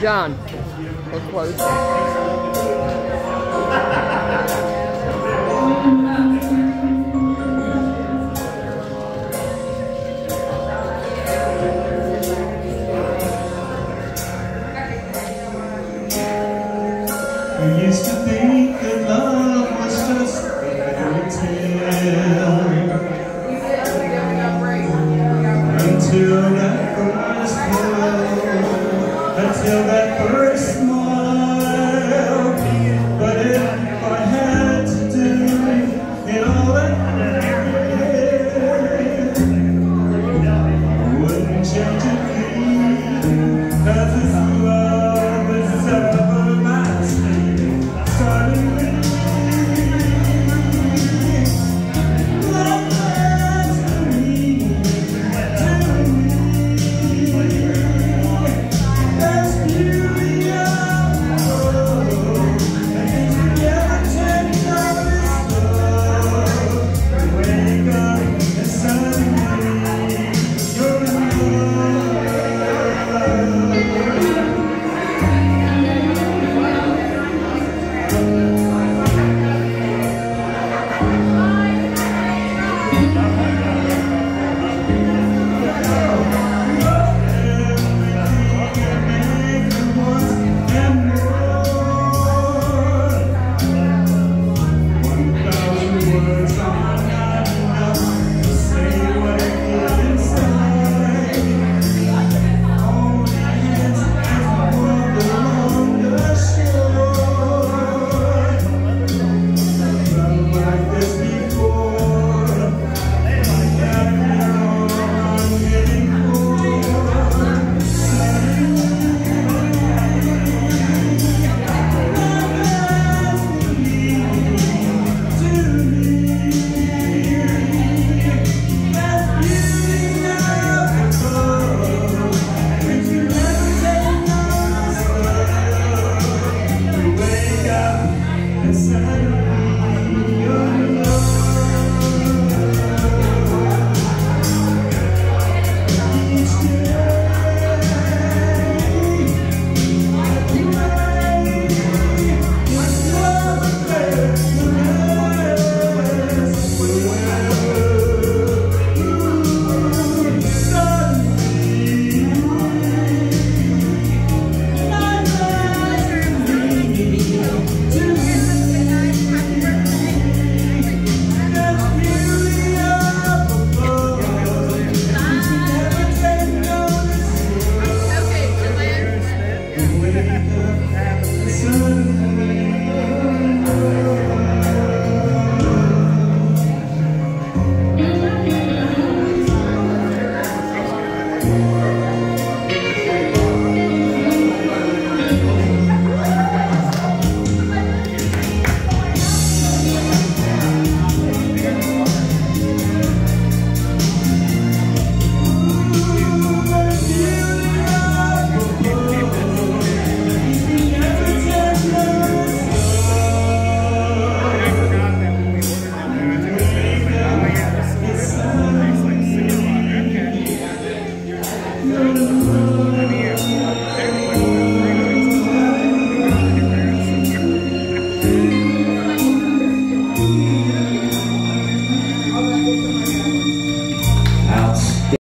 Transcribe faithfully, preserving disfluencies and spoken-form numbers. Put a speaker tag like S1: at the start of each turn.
S1: John, we're close.
S2: I used to think that love was just a fairy tale, until that first hello, until that first smile. But if I had to do it all again, I wouldn't change a thing, 'cause it's love is everlasting.
S3: Thank you.